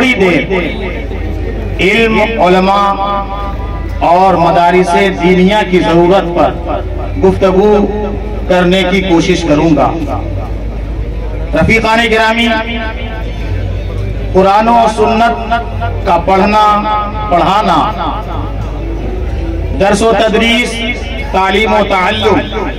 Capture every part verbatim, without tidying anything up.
تھوڑی دیر علم، علماء اور مدارس دینیہ کی ضرورت پر گفتگو کرنے کی کوشش کروں گا۔ رفیقان گرامی، قرآن و سنت کا پڑھنا، پڑھانا، درس و تدریس، تعلیم و تعلم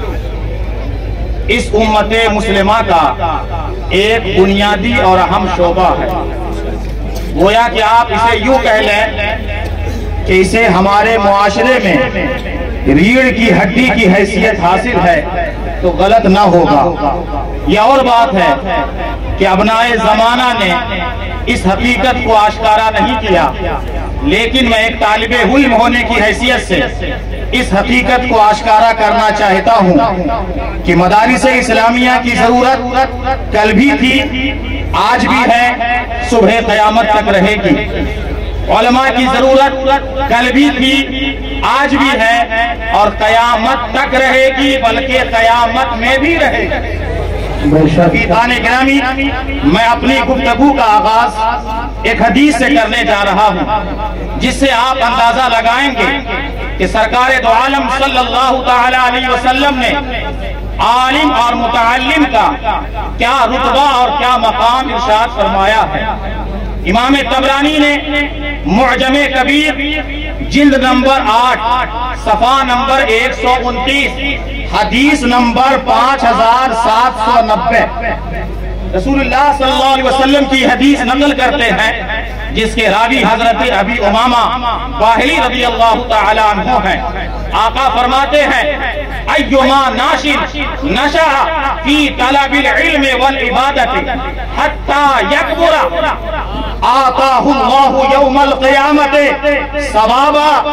اس امت مسلمہ کا ایک بنیادی اور اہم شعبہ ہے۔ گویا کہ آپ اسے یوں کہہ لیں کہ اسے ہمارے معاشرے میں ریڑھ کی ہڈی کی حیثیت حاصل ہے تو غلط نہ ہوگا۔ یہ اور بات ہے کہ ابناء زمانہ نے اس حقیقت کو آشکارا نہیں کیا، لیکن میں ایک طالب علم ہونے کی حیثیت سے اس حقیقت کو آشکارا کرنا چاہتا ہوں کہ مدارس اسلامیہ کی ضرورت کل بھی تھی، آج بھی ہے، صبح قیامت تک رہے گی۔ علماء کی ضرورت کل بھی تھی، آج بھی ہے اور قیامت تک رہے گی، بلکہ قیامت میں بھی رہے گی۔ رفیقان گرامی، میں اپنی گفتگو کا آغاز ایک حدیث سے کرنے جا رہا ہوں، جس سے آپ اندازہ لگائیں گے کہ سرکار دو عالم صلی اللہ تعالی علیہ وسلم نے عالم اور متعلم کا کیا رتبہ اور کیا مقام ارشاد فرمایا ہے۔ امام طبرانی نے معجم کبیر جلد نمبر آٹھ صفحہ نمبر ایک سو انتیس حدیث نمبر پانچ ہزار سات سو نبے رسول اللہ صلی اللہ علیہ وسلم کی حدیث نقل کرتے ہیں، جس کے راوی حضرت ابی امامہ باہلی رضی اللہ تعالی عنہ ہیں۔ آقا فرماتے ہیں ایما ناشر نشأ فی طلب العلم والعبادت حتی یکبر آتاہ اللہ یوم القیامت ثواب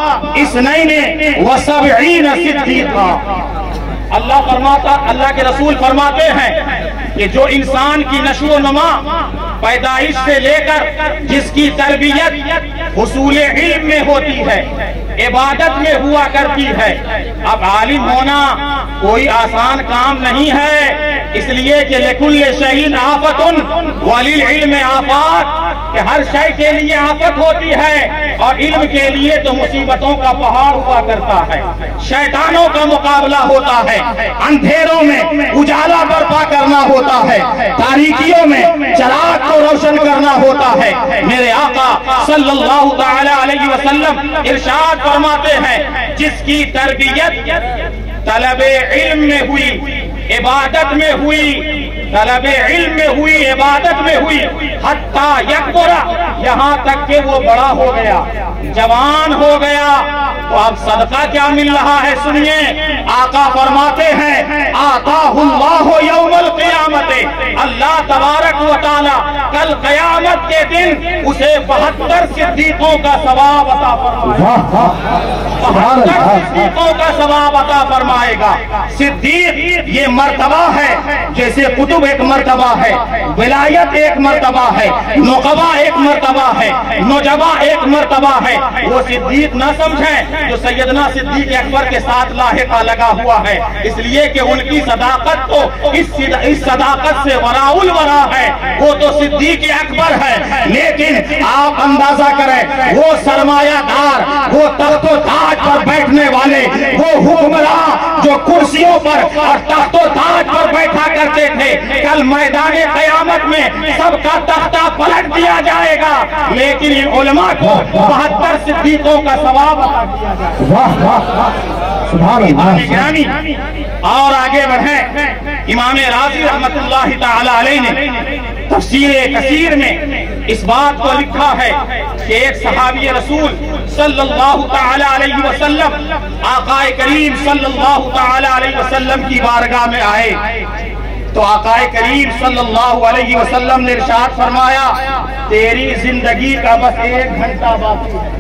اثنین و سبعین صدیقا۔ اللہ فرماتا، اللہ کے رسول فرماتے ہیں کہ جو انسان کی نشو و نما پیدائش سے لے کر جس کی تربیت حصول علم میں ہوتی ہے، عبادت میں ہوا کرتی ہے۔ اب عالم ہونا کوئی آسان کام نہیں ہے، اس لیے کہ لکل شیء آفۃ وللعلم آفات، کہ ہر شے کے لیے آفت ہوتی ہے اور علم کے لیے تو مصیبتوں کا پہاڑ ہوا کرتا ہے۔ شیطانوں کا مقابلہ ہوتا ہے، اندھیروں میں اجالا برپا کرنا ہوتا ہے، تاریکیوں میں چراغ کو روشن کرنا ہوتا ہے۔ میرے آقا صلی اللہ تعالی علیہ وسلم ارشاد فرماتے ہیں جس کی تربیت طلب علم میں ہوئی، عبادت میں ہوئی، طلب علم میں ہوئی، عبادت میں ہوئی، حتی یکبر، یہاں تک کہ وہ بڑا ہو گیا، جوان ہو گیا، تو اب صدقہ کیا مل رہا ہے سنیے۔ آقا فرماتے ہیں آتاہ اللہ یوم القیامت، اللہ تبارک و تعالی کل قیامت کے دن اسے بہتر صدیقوں کا ثواب عطا فرمائے گا، بہتر صدیقوں کا ثواب عطا فرمائے گا۔ صدیق یہ مرتبہ ہے، جیسے قطب ایک مرتبہ ہے، ولایت ایک مرتبہ ہے، نقبہ ایک مرتبہ ہے، نجبہ ایک مرتبہ ہے۔ وہ صدیق نہ سمجھیں جو سیدنا صدیق اکبر کے ساتھ لاحقہ لگا ہوا ہے، اس لیے کہ ان کی صداقت تو اس صداقت سے وراء الورا ہے، وہ تو صدیق اکبر ہے۔ لیکن آپ اندازہ کریں وہ سرمایہ دار، وہ تخت و تاج پر بیٹھنے والے، وہ حکمراں جو کرسیوں پر اور تخت و تاج پر بیٹھا کرتے تھے، کل میدان قیامت میں سب کا تختہ پلٹ دیا جائے گا، لیکن ان علماء کو بہتر صدیقوں کا ثواب عطا کیا جائے گا۔ سبحان اللہ۔ اور آگے بڑھیں، امام رازی رحمت اللہ تعالی علیہ نے تفسیر کثیر میں اس بات کو لکھا ہے کہ ایک صحابی رسول صلی اللہ تعالی علیہ وسلم آقا کریم صلی اللہ تعالی علیہ وسلم کی بارگاہ میں آئے تو آقا کریم صلی اللہ علیہ وسلم نے ارشاد فرمایا تیری زندگی کا بس ایک گھنٹہ باقی ہے۔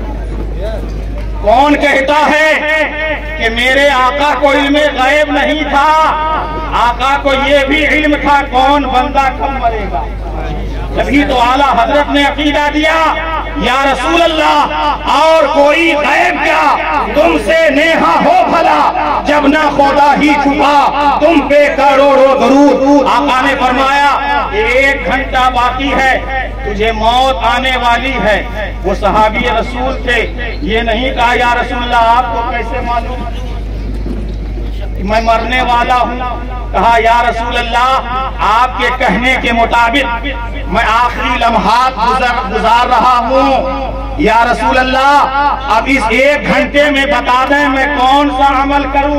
کون کہتا ہے کہ میرے آقا کو علم غیب نہیں تھا؟ آقا کو یہ بھی علم تھا کون بندہ کب مرے گا۔ جبھی تو اعلیٰ حضرت نے عقیدہ دیا یا رسول اللہ اور کوئی غیب کیا تم سے نیہا ہو بھلا، جب نہ خدا ہی چھپا تم پہ کروڑوں درود۔ آقا نے فرمایا ایک گھنٹہ باقی ہے، تجھے موت آنے والی ہے۔ وہ صحابی رسول تھے، یہ نہیں کہا یا رسول اللہ آپ کو کیسے معلوم میں مرنے والا ہوں؟ کہا یا رسول اللہ آپ کے کہنے کے مطابق میں آخری لمحات گزار رہا ہوں، یا رسول اللہ اب اس ایک گھنٹے میں بتا دیں میں کون سا عمل کروں،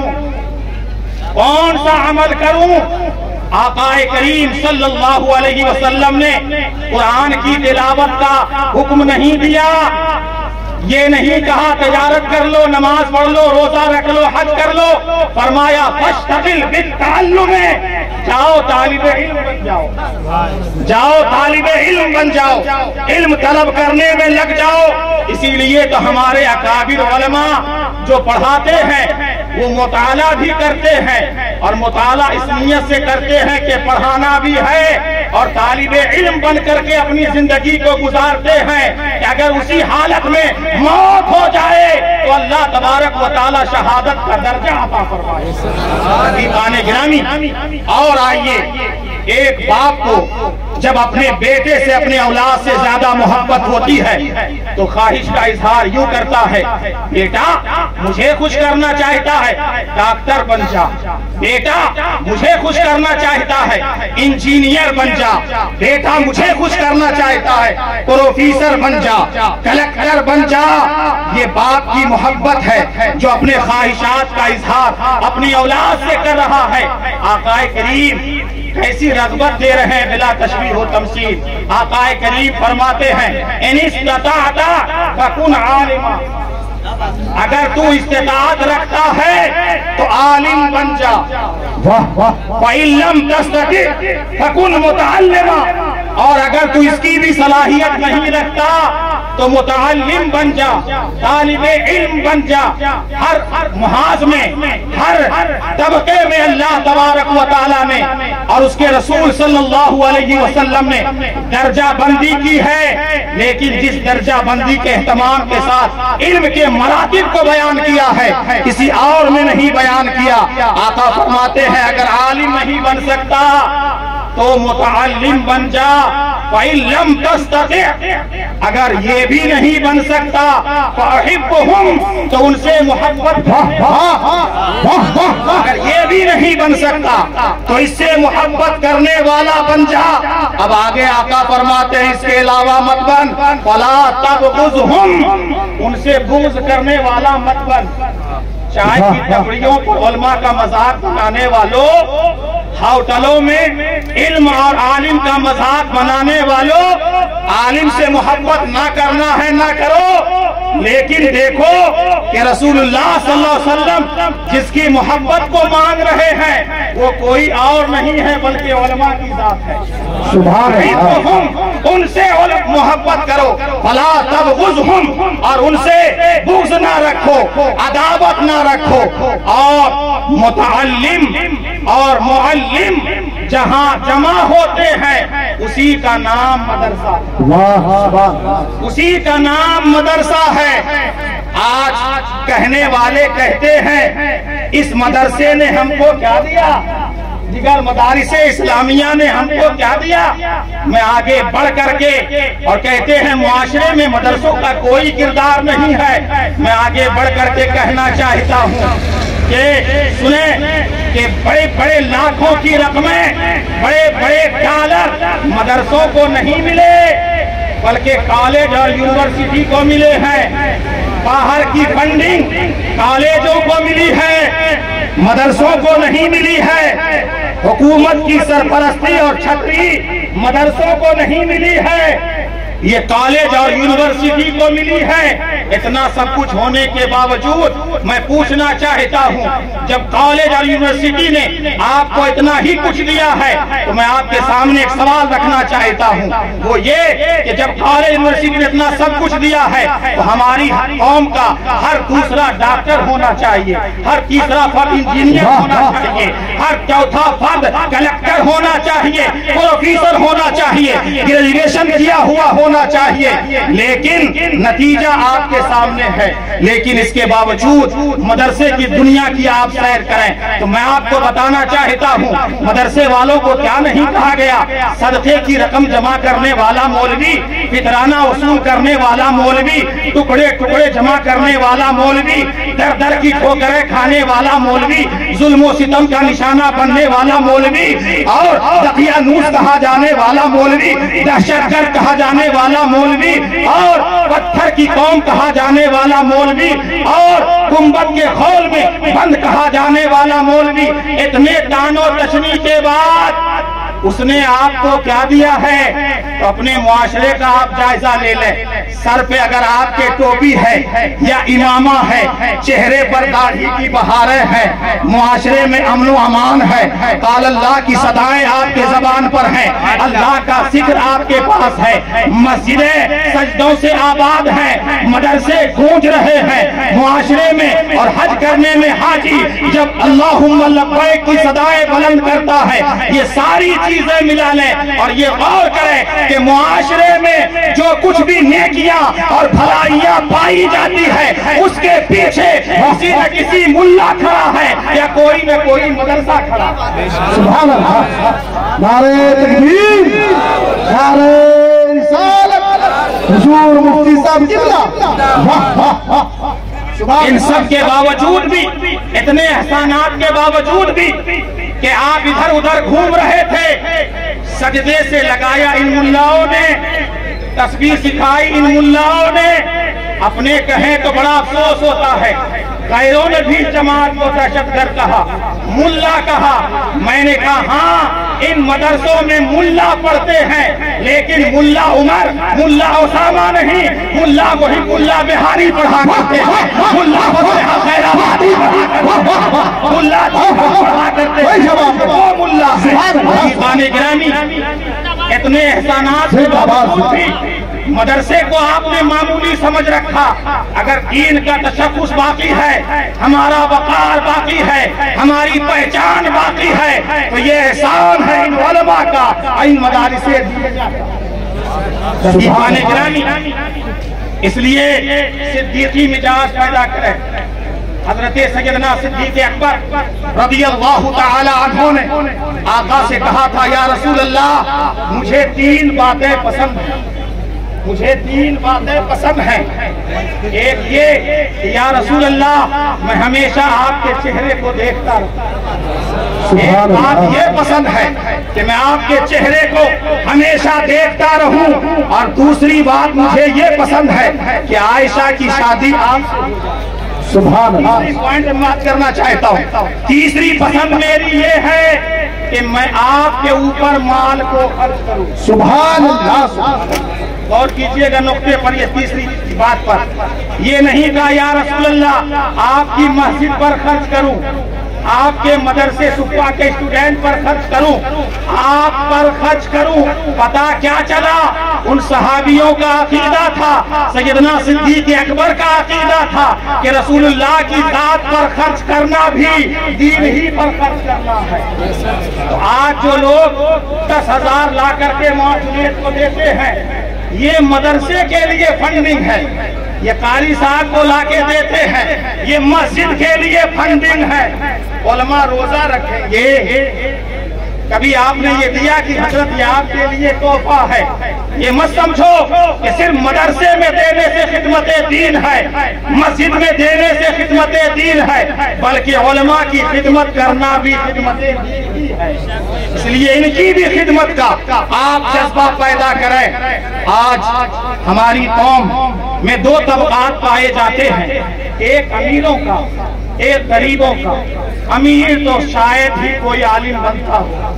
کون سا عمل کروں؟ آقا کریم صلی اللہ علیہ وسلم نے قرآن کی تلاوت کا حکم نہیں دیا، یہ نہیں کہا تجارت کر لو، نماز پڑھ لو، روزہ رکھ لو، حج کر لو، فرمایا فاشتغل بالتعلم، جاؤ طالب علم بن جاؤ، جاؤ طالب علم بن جاؤ، علم طلب کرنے میں لگ جاؤ۔ اسی لیے تو ہمارے اکابر علماء جو پڑھاتے ہیں وہ مطالعہ بھی کرتے ہیں، اور مطالعہ اس نیت سے کرتے ہیں کہ پڑھانا بھی ہے اور طالب علم بن کر کے اپنی زندگی کو گزارتے ہیں کہ اگر اسی حالت میں موت ہو جائے تو اللہ تبارک و تعالی شہادت کا درجہ عطا فرمائے۔ حبیبان گرامی، اور آئیے ایک باپ کو جب اپنے بیٹے سے اپنے اولاد سے زیادہ محبت ہوتی ہے تو خواہش کا اظہار یوں کرتا ہے، بیٹا مجھے خوش کرنا چاہتا ہے ڈاکٹر بن جا، بیٹا مجھے خوش کرنا چاہتا ہے انجینئر بن جا، بیٹا مجھے خوش کرنا چاہتا ہے پروفیسر بن جا، کلکٹر بن جا۔ یہ باپ کی محبت ہے جو اپنے خواہشات کا اظہار اپنی اولاد سے کر رہا ہے۔ آقا کریم ایسی رغبت دے رہے ہیں بلا تشبیہ و تمثیل۔ آقا کریم فرماتے ہیں ان استطاعت فکن عالما، اگر تو استطاعت رکھتا ہے تو عالم بن جا، وَإِن لَمْ تَسْتَطِعْ فَكُنْ مُتَعَلِّمًا، اور اگر تو اس کی بھی صلاحیت نہیں رکھتا تو متعلم بن جا، طالب علم بن جا۔ ہر محاذ میں، ہر طبقے میں اللہ تبارک و تعالیٰ نے اور اس کے رسول صلی اللہ علیہ وسلم نے درجہ بندی کی ہے، لیکن جس درجہ بندی کے اہتمام کے ساتھ علم کے مراتب کو بیان کیا ہے کسی اور میں نہیں بیان کیا۔ آقا فرماتے ہیں اگر عالم نہیں بن سکتا تو متعلم بن جا، وَإِن لَمْ تَسْتَطِعْ، اگر یہ بھی نہیں بن سکتا فَأَحِبْهُمْ، تو ان سے محبت، اگر یہ بھی نہیں بن سکتا تو اس سے محبت کرنے والا بن جا۔ اب آگے آقا فرماتے ہیں اس کے علاوہ مت بن، فَلَا تَبْغُضْهُمْ، ان سے بغض کرنے والا مت بن۔ چائے کی ٹپڑیوں پر علماء کا مذاق بنانے والوں، ہوٹلوں میں علم اور عالم کا مذاق بنانے والوں، عالم سے محبت نہ کرنا ہے نہ کرو، لیکن دیکھو کہ رسول اللہ صلی اللہ علیہ وسلم جس کی محبت کو مانگ رہے ہیں وہ کوئی اور نہیں ہے بلکہ علماء کی ذات ہے۔ سبحان اللہ، ان سے محبت کرو، فلا تبغضہم، اور ان سے بغض نہ رکھو، عداوت نہ رکھو، اور متعلم اور معلم جہاں جمع ہوتے ہیں اسی کا نام مدرسہ، اسی کا نام مدرسہ ہے۔ آج کہنے والے کہتے ہیں اس مدرسے نے ہم کو کیا دیا، دیگر مدارس اسلامیہ نے ہم کو کیا دیا۔ میں آگے بڑھ کر کے اور کہتے ہیں معاشرے میں مدرسوں کا کوئی کردار نہیں ہے، میں آگے بڑھ کر کے کہنا چاہتا ہوں کہ سنیں کہ بڑے بڑے لاکھوں کی رقمیں، بڑے بڑے ڈالر مدرسوں کو نہیں ملے بلکہ کالج اور یونیورسٹی کو ملے ہیں۔ باہر کی فنڈنگ کالجوں کو ملی ہے، مدرسوں کو نہیں ملی ہے۔ حکومت کی سرپرستی اور چھتری مدرسوں کو نہیں ملی ہے، یہ کالج اور یونیورسٹی کو ملی ہے۔ اتنا سب کچھ ہونے کے باوجود میں پوچھنا چاہتا ہوں جب کالج اور یونیورسٹی نے آپ کو اتنا ہی کچھ دیا ہے تو میں آپ کے سامنے ایک سوال رکھنا چاہتا ہوں، وہ یہ کہ جب کالج یونیورسٹی نے اتنا سب کچھ دیا ہے تو ہماری قوم کا ہر دوسرا ڈاکٹر ہونا چاہیے، ہر تیسرا فرد انجینئر ہونا چاہیے، ہر چوتھا فرد کلکٹر ہونا چاہیے، پروفیسر ہونا چاہیے، گریجویشن کیا ہوا ہونا چاہیے، لیکن نتیجہ آپ کے سامنے ہے۔ لیکن اس کے باوجود مدرسے کی دنیا کی آپ سیر کریں تو میں آپ کو بتانا چاہتا ہوں مدرسے والوں کو کیا نہیں کہا گیا؟ صدقے کی رقم جمع کرنے والا مولوی، فطرانہ وصول کرنے والا مولوی، ٹکڑے ٹکڑے جمع کرنے والا مولوی، در در کی ٹھوکریں کھانے والا مولوی، ظلم و ستم کا نشانہ بننے والا مولوی، اور دقیانوس کہا جانے والا مولوی، دہشت گرد کہا جانے والا مولوی، اور پتھر کی قوم کہا جانے والا مولوی، اور گنبد کے خول میں بند کہا جانے والا مولوی، اتنے تان و تشنیع کے بعد اس نے آپ کو کیا دیا ہے؟ تو اپنے معاشرے کا آپ جائزہ لے لیں۔ سر پہ اگر آپ کے ٹوپی ہے یا امامہ ہے، چہرے پر داڑھی کی بہاریں ہیں، معاشرے میں امن و امان ہے، قال اللہ کی صدائیں آپ کے زبان پر ہیں، اللہ کا ذکر آپ کے پاس ہے، مسجدیں سجدوں سے آباد ہیں، مدرسے گونج رہے ہیں معاشرے میں، اور حج کرنے میں حاجی جب اللہم لبیک کی صدائیں بلند کرتا ہے، یہ ساری چیزیں ملا لیں اور یہ غور کریں کہ معاشرے میں جو کچھ بھی نیکیاں اور بھلائیاں پائی جاتی ہے اس کے پیچھے کسی نہ کسی ملا کھڑا ہے یا کوئی نہ کوئی مدرسہ کھڑا ہے۔ سبحان اللہ، نعرہ تکبیر، نعرہ رسالت، حضور مفتی صاحب قبلہ۔ ان سب کے باوجود بھی، اتنے احسانات کے باوجود بھی کہ آپ ادھر ادھر گھوم رہے تھے، سجدے سے لگایا ان ملاؤں نے، تسبیح سکھائی ان ملاؤں نے، اپنے کہیں تو بڑا افسوس ہوتا ہے، غیروں نے بھی جماعت کو دہشت گرد کہا، ملا کہا۔ میں نے کہا ہاں ان مدرسوں میں ملا پڑھتے ہیں، لیکن ملا عمر، ملا اسامہ نہیں، ملا وہی ملا بہاری پڑھا کرتے ہیں، ملا خیر آبادی پڑھا کرتے ہیں، وہ ملا عزیزان گرامی۔ اتنے احسانات کے باوجود بھی مدرسے کو آپ نے معمولی سمجھ رکھا۔ اگر دین کا تشخص باقی ہے، ہمارا وقار باقی ہے، ہماری پہچان باقی ہے، تو یہ احسان ہے ان علماء کا، ان مدارس سے دیے جاتے ہیں۔ گرامی، اس لیے صدیقی مزاج پیدا کریں۔ حضرت سیدنا صدیق اکبر رضی اللہ تعالی عنہ نے آقا سے کہا تھا، یا رسول اللہ مجھے تین باتیں پسند ہیں، مجھے تین باتیں پسند ہیں۔ ایک یہ کہ یا رسول اللہ میں ہمیشہ آپ کے چہرے کو دیکھتا رہوں، ایک بات یہ پسند ہے کہ میں آپ کے چہرے کو ہمیشہ دیکھتا رہوں، اور دوسری بات مجھے یہ پسند ہے کہ عائشہ کی شادی آپ سے۔ سبحان اللہ، تیسری پوائنٹ میں بات کرنا چاہتا ہوں، تیسری پسند میری یہ ہے کہ میں آپ کے اوپر مال کو خرچ کروں۔ سبحان اللہ، غور کیجئے گا نقطے پر، یہ تیسری بات پر یہ نہیں کہا یا رسول اللہ آپ کی مسجد پر خرچ کروں، آپ کے مدرسے صفحہ کے اسٹوڈنٹ پر خرچ کروں، آپ پر خرچ کروں۔ پتہ کیا چلا؟ ان صحابیوں کا عقیدہ تھا، سیدنا صدیق اکبر کا عقیدہ تھا کہ رسول اللہ کی ذات پر خرچ کرنا بھی دین ہی پر خرچ کرنا ہے۔ تو آج جو لوگ دس ہزار لا کر کے معاشرت کو دیتے ہیں، یہ مدرسے کے لیے فنڈنگ ہے، یہ قاری صاحب کو لا کے دیتے ہیں، یہ مسجد کے لیے فنڈنگ ہے۔ علماء روزہ رکھیں گے، کبھی آپ نے یہ دیا کہ حضرت یہ آپ کے لیے تحفہ ہے، یہ مت سمجھو کہ صرف مدرسے میں دینے سے خدمت دین ہے، مسجد میں دینے سے خدمت دین ہے، بلکہ علماء کی خدمت کرنا بھی خدمت دین ہی ہے۔ اس لیے ان کی بھی خدمت کا آپ جذبہ پیدا کریں۔ آج ہماری قوم میں دو طبقات پائے جاتے ہیں، ایک امیروں کا، ایک غریبوں کا۔ امیر تو شاید ہی کوئی عالم بنتا ہو،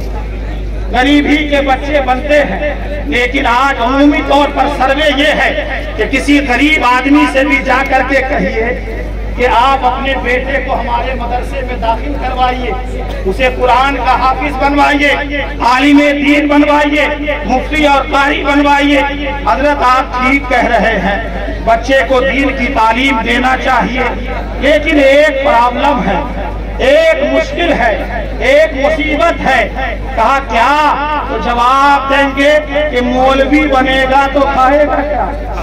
غریب ہی کے بچے بنتے ہیں، لیکن آج عمومی طور پر سروے یہ ہے کہ کسی غریب آدمی سے بھی جا کر کے کہیے کہ آپ اپنے بیٹے کو ہمارے مدرسے میں داخل کروائیے، اسے قرآن کا حافظ بنوائیے، عالم دین بنوائیے، مفتی اور قاری بنوائیے۔ حضرت آپ ٹھیک کہہ رہے ہیں، بچے کو دین کی تعلیم دینا چاہیے، لیکن ایک پرابلم ہے، ایک مشکل ہے، ایک مصیبت ہے۔ کہا کیا؟ تو جواب دیں گے کہ مولوی بنے گا تو کھائے گا کیا؟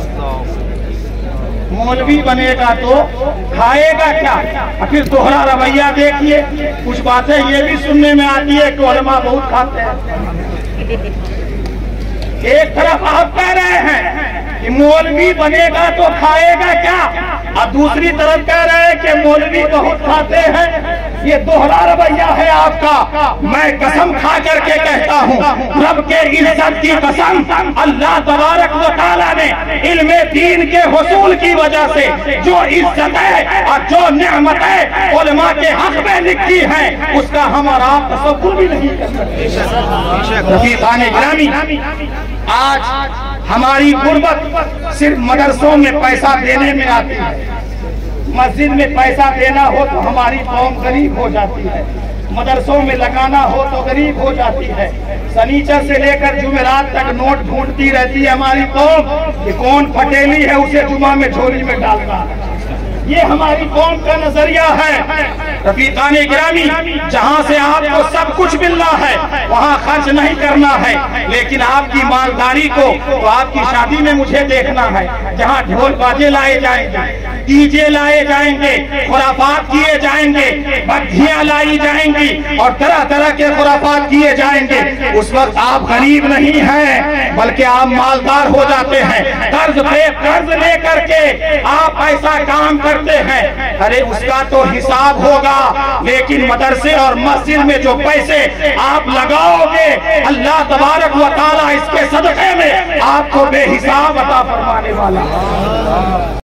مولوی بنے گا تو کھائے گا کیا؟ پھر دوہرا رویہ دیکھیے، کچھ باتیں یہ بھی سننے میں آتی ہے کہ علماء بہت کھاتے ہیں۔ ایک طرف آپ کہہ رہے ہیں کہ مولوی بنے گا تو کھائے گا کیا، اور دوسری طرف کہہ رہے ہیں کہ مولوی بہت کھاتے ہیں۔ یہ دوہرا رویہ ہے آپ کا۔ میں قسم کھا کر کے کہتا ہوں، رب کے عزت کی قسم، اللہ تبارک و تعالیٰ نے علم دین کے حصول کی وجہ سے جو عزت ہے اور جو نعمت ہے علماء کے حق میں لکھی ہے، اس کا ہم اور آپ تصور بھی نہیں کر سکتے۔ رفیقان گرامی، آج ہماری غربت صرف مدرسوں میں پیسہ دینے میں آتی ہے۔ مسجد میں پیسہ دینا ہو تو ہماری قوم غریب ہو جاتی ہے، مدرسوں میں لگانا ہو تو غریب ہو جاتی ہے۔ سنیچر سے لے کر جمعرات تک نوٹ ڈھونڈتی رہتی ہے ہماری قوم کہ کون پھٹیلی ہے اسے جمعہ میں جھولی میں ڈالنا ہے۔ یہ ہماری قوم کا نظریہ ہے۔ رفیقان گرامی، جہاں سے آپ کو سب کچھ ملنا ہے وہاں خرچ نہیں کرنا ہے، لیکن آپ کی مالداری کو تو آپ کی شادی میں مجھے دیکھنا ہے، جہاں ڈھول باجے لائے جائیں گے، ڈی جے لائے جائیں گے، خرافات کیے جائیں گے، بدھیاں لائی جائیں گی اور طرح طرح کے خرافات کیے جائیں گے، اس وقت آپ غریب نہیں ہیں بلکہ آپ مالدار ہو جاتے ہیں۔ قرض پہ قرض لے کر کے آپ ایسا کام کرتے ہیں، ارے اس کا تو حساب ہوگا، لیکن مدرسے اور مسجد میں جو پیسے آپ لگاؤ گے اللہ تبارک و تعالیٰ اس کے صدقے میں آپ کو بے حساب عطا فرمانے والا ہے۔